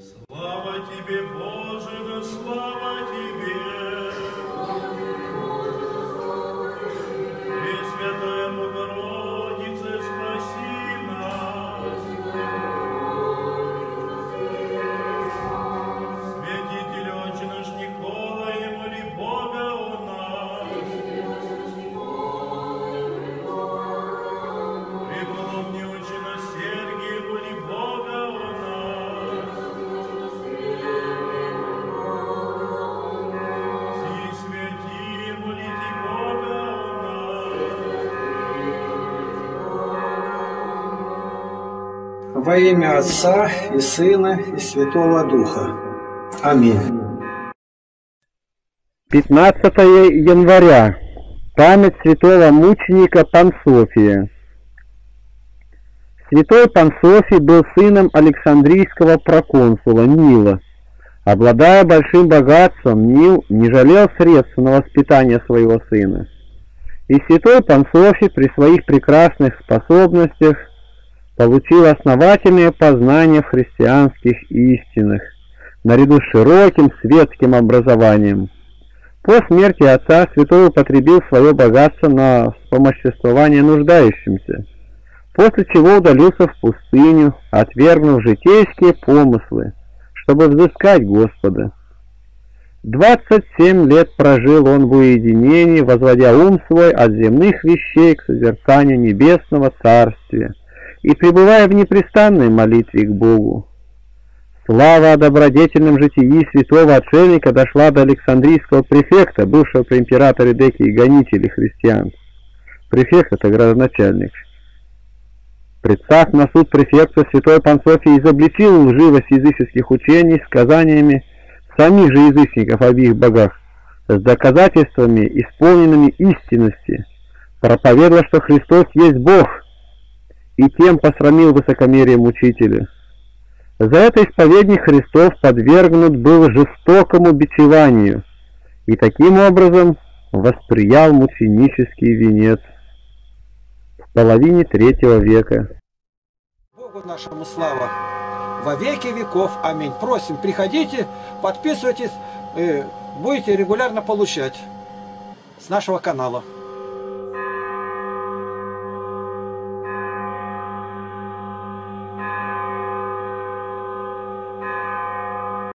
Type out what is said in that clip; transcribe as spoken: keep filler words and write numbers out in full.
Слава Тебе, Боже, да слава Тебе! Пресвятая Богородице, спаси нас! Святитель Отче наш Николай, моли Бога о нас! Преподобный Отче наш Сергий, моли Бога о нас! Все святые, молите Бога о нас! Во имя Отца и Сына и Святого Духа. Аминь. пятнадцатое января. Память святого мученика Пансофия. Святой Пансофий был сыном Александрийского проконсула Нила. Обладая большим богатством, Нил не жалел средств на воспитание своего сына. И святой Пансофий при своих прекрасных способностях получил основательное познание в христианских истинах, наряду с широким светским образованием. По смерти отца святой употребил свое богатство на вспомоществование нуждающимся, после чего удалился в пустыню, отвергнув житейские помыслы, чтобы взыскать Господа. Двадцать семь лет прожил он в уединении, возводя ум свой от земных вещей к созерцанию небесного царствия и пребывая в непрестанной молитве к Богу. Слава о добродетельном житии святого отшельника дошла до Александрийского префекта, бывшего при императоре Декии гонителей христиан. Префект — это градоначальник. Представ на суд префекта, святой Пансофий изобличил лживость языческих учений сказаниями самих же язычников об их богах, с доказательствами, исполненными истинности, проповедовал, что Христос есть Бог, и тем посрамил высокомерие мучителя. За это исповедник Христов подвергнут был жестокому бичеванию и таким образом восприял мученический венец. В половине третьего века. Богу нашему слава во веки веков. Аминь. Просим, приходите, подписывайтесь, будете регулярно получать с нашего канала.